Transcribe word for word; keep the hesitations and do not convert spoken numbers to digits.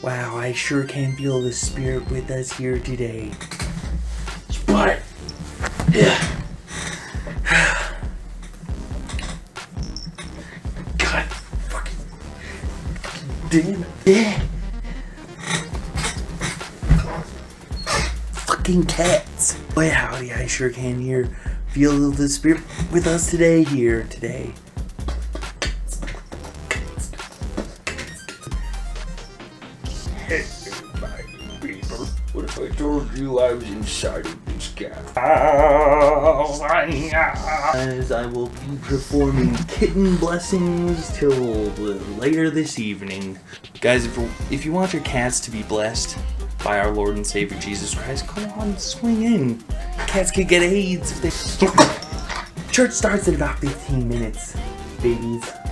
Wow, I sure can feel the spirit with us here today. But, yeah. God fucking damn it. Yeah. Fucking cats. Boy, howdy, I sure can here feel the spirit with us today here today. What if I told you I was inside of this cat? As I will be performing kitten blessings till later this evening. Guys, if, if you want your cats to be blessed by our Lord and Savior Jesus Christ, come on, swing in. Cats could get AIDS if they... Church starts in about fifteen minutes, babies.